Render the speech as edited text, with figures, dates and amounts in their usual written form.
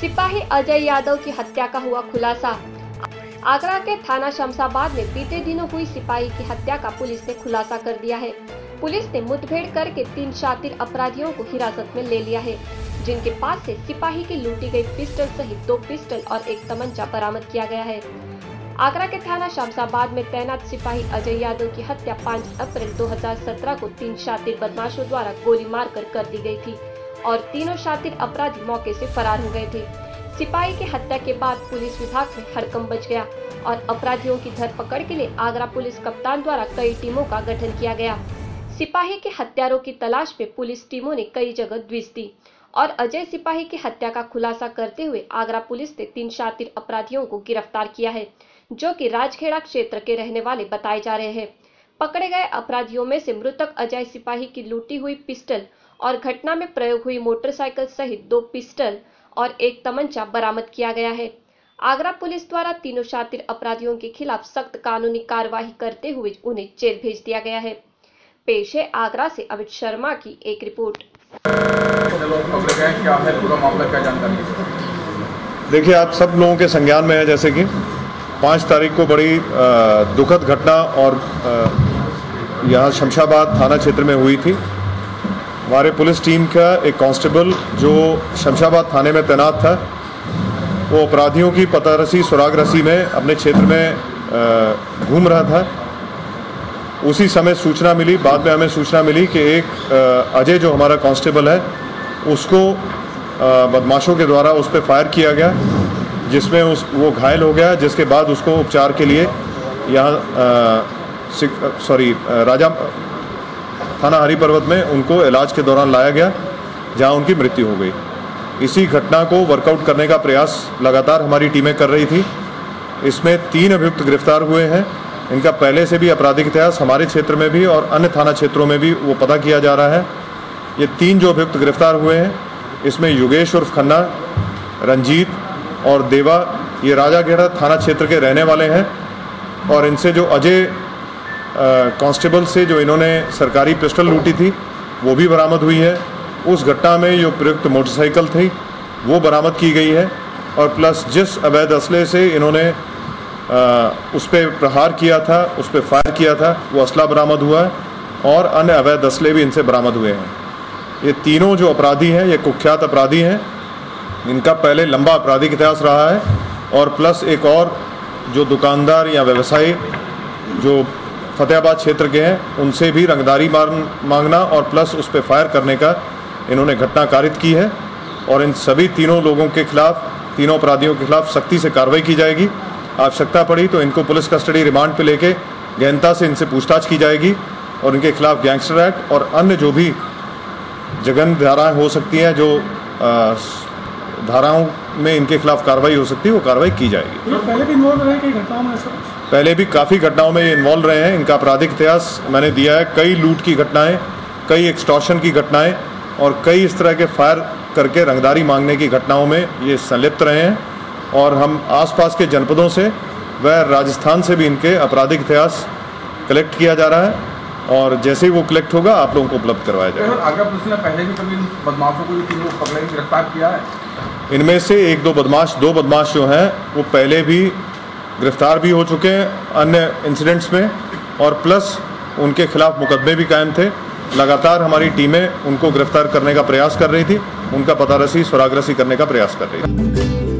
सिपाही अजय यादव की हत्या का हुआ खुलासा। आगरा के थाना शमशाबाद में बीते दिनों हुई सिपाही की हत्या का पुलिस ने खुलासा कर दिया है। पुलिस ने मुठभेड़ करके 3 शातिर अपराधियों को हिरासत में ले लिया है, जिनके पास से सिपाही की लूटी गई पिस्टल सहित 2 पिस्टल और 1 तमंचा बरामद किया गया है। आगरा के थाना शमशाबाद में तैनात सिपाही अजय यादव की हत्या 5 अप्रैल 2017 को 3 शातिर बदमाशों द्वारा गोली मारकर कर दी गई थी और तीनों शातिर अपराधी मौके से फरार हो गए थे। सिपाही की हत्या के बाद पुलिस विभाग में हड़कंप मच गया और अपराधियों की धरपकड़ के लिए आगरा पुलिस कप्तान द्वारा कई टीमों का गठन किया गया। सिपाही के हत्यारों की तलाश में पुलिस टीमों ने कई जगह द्विज दी और अजय सिपाही की हत्या का खुलासा करते हुए आगरा पुलिस ने 3 शातिर अपराधियों को गिरफ्तार किया है, जो कि राजखेड़ा क्षेत्र के रहने वाले बताए जा रहे हैं। पकड़े गए अपराधियों में से मृतक अजय सिपाही की लूटी हुई पिस्टल और घटना में प्रयोग हुई मोटरसाइकिल सहित 2 पिस्टल और 1 तमंचा बरामद किया गया है। आगरा पुलिस द्वारा तीनों शातिर अपराधियों के खिलाफ सख्त कानूनी कार्यवाही करते हुए उन्हें जेल भेज दिया गया है। पेश है आगरा से अमित शर्मा की एक रिपोर्ट। क्या है पूरा मामला, क्या जानकारी? देखिए, आप सब लोगों के संज्ञान में है जैसे कि 5 तारीख को बड़ी दुखद घटना और यहाँ शमशाबाद थाना क्षेत्र में हुई थी। हमारे पुलिस टीम का एक कांस्टेबल जो शमशाबाद थाने में तैनात था, वो अपराधियों की पतारसी सुराग रसी में अपने क्षेत्र में घूम रहा था। उसी समय सूचना मिली, बाद में हमें सूचना मिली कि एक अजय जो हमारा कांस्टेबल है, उसको बदमाशों के द्वारा उस पर फायर किया गया, जिसमें वो घायल हो गया, जिसके बाद उसको उपचार के लिए यहाँ राजा थाना हरी पर्वत में उनको इलाज के दौरान लाया गया, जहाँ उनकी मृत्यु हो गई। इसी घटना को वर्कआउट करने का प्रयास लगातार हमारी टीमें कर रही थी। इसमें 3 अभियुक्त गिरफ्तार हुए हैं। इनका पहले से भी आपराधिक इतिहास हमारे क्षेत्र में भी और अन्य थाना क्षेत्रों में भी वो पता किया जा रहा है। ये 3 जो अभियुक्त गिरफ्तार हुए हैं, इसमें योगेश उर्फ खन्ना, रंजीत और देवा, ये राजाखेड़ा थाना क्षेत्र के रहने वाले हैं। और इनसे जो अजय कांस्टेबल से जो इन्होंने सरकारी पिस्टल लूटी थी, वो भी बरामद हुई है। उस घटना में जो प्रयुक्त मोटरसाइकिल थी वो बरामद की गई है और प्लस जिस अवैध असले से इन्होंने उस पर प्रहार किया था, उस पर फायर किया था, वो असला बरामद हुआ है और अन्य अवैध असले भी इनसे बरामद हुए हैं। ये तीनों जो अपराधी हैं, ये कुख्यात अपराधी हैं। इनका पहले लंबा आपराधिक इतिहास रहा है और प्लस एक और जो दुकानदार या व्यवसायी जो फतेहाबाद क्षेत्र के हैं, उनसे भी रंगदारी मांगना और प्लस उस पर फायर करने का इन्होंने घटना कारित की है। और इन सभी तीनों लोगों के खिलाफ, तीनों अपराधियों के खिलाफ सख्ती से कार्रवाई की जाएगी। आवश्यकता पड़ी तो इनको पुलिस कस्टडी रिमांड पे लेके गहनता से इनसे पूछताछ की जाएगी और इनके खिलाफ गैंगस्टर एक्ट और अन्य जो भी जघन्य धाराएं हो सकती हैं, जो धाराओं में इनके खिलाफ कार्रवाई हो सकती है, वो कार्रवाई की जाएगी। पहले भी इन्वॉल्व रहे कई घटनाओं में? पहले भी काफ़ी घटनाओं में ये इन्वॉल्व रहे हैं। इनका आपराधिक इतिहास मैंने दिया है। कई लूट की घटनाएं, कई एक्सटॉर्शन की घटनाएं और कई इस तरह के फायर करके रंगदारी मांगने की घटनाओं में ये संलिप्त रहे हैं। और हम आसपास के जनपदों से व राजस्थान से भी इनके आपराधिक इतिहास कलेक्ट किया जा रहा है और जैसे ही वो कलेक्ट होगा आप लोगों को उपलब्ध करवाया जाएगा। आगरा पुलिस ने पहले भी कभी बदमाशों को तीनों पकड़े, गिरफ्तार किया है? इनमें से 1-2 बदमाश जो हैं वो पहले भी गिरफ्तार भी हो चुके हैं अन्य इंसिडेंट्स में और प्लस उनके खिलाफ मुकदमे भी कायम थे। लगातार हमारी टीमें उनको गिरफ्तार करने का प्रयास कर रही थी, उनका पतारसी सुरागरसी करने का प्रयास कर रही थी।